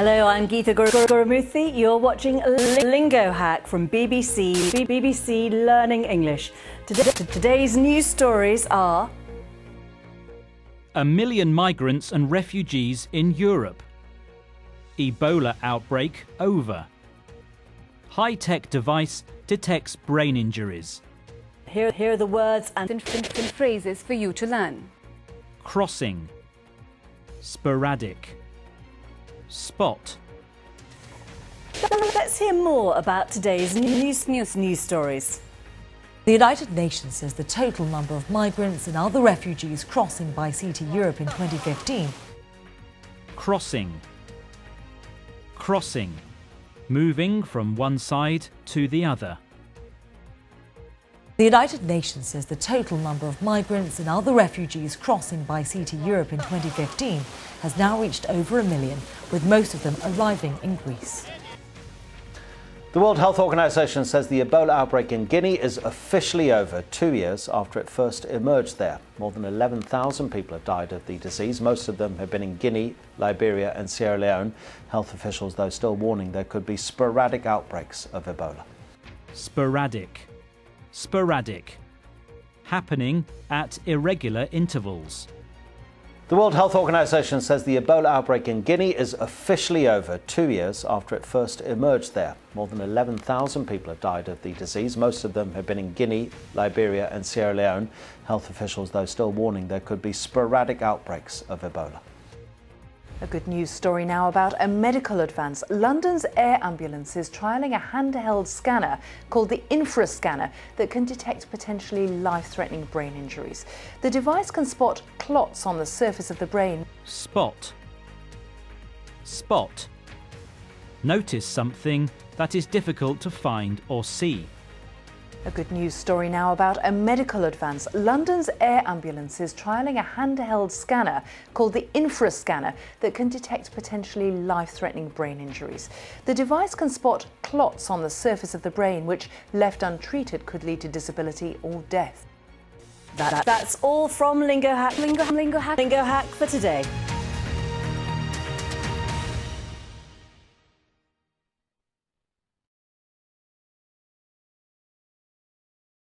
Hello, I'm Geetha Gurumurthy. You're watching Lingo Hack from BBC Learning English. Today's news stories are: 1 million migrants and refugees in Europe. Ebola outbreak over. High-tech device detects brain injuries. Here are the words and phrases for you to learn. Crossing. Sporadic. Spot. Let's hear more about today's news stories. The United Nations says the total number of migrants and other refugees crossing by sea to Europe in 2015. Crossing. Crossing. Moving from one side to the other. The United Nations says the total number of migrants and other refugees crossing by sea to Europe in 2015 has now reached over 1 million, with most of them arriving in Greece. The World Health Organization says the Ebola outbreak in Guinea is officially over 2 years after it first emerged there. More than 11,000 people have died of the disease. Most of them have been in Guinea, Liberia and Sierra Leone. Health officials, though, still warning there could be sporadic outbreaks of Ebola. Sporadic. Sporadic. Happening at irregular intervals. The World Health Organization says the Ebola outbreak in Guinea is officially over 2 years after it first emerged there. More than 11,000 people have died of the disease. Most of them have been in Guinea, Liberia and Sierra Leone. Health officials, though, still warning there could be sporadic outbreaks of Ebola. A good news story now about a medical advance. London's air ambulance is trialling a handheld scanner called the infrascanner that can detect potentially life-threatening brain injuries. The device can spot clots on the surface of the brain. Spot. Spot. Notice something that is difficult to find or see. A good news story now about a medical advance. London's air ambulance is trialling a handheld scanner called the infrascanner that can detect potentially life-threatening brain injuries. The device can spot clots on the surface of the brain, which, left untreated, could lead to disability or death. That's all from Lingo Hack for today.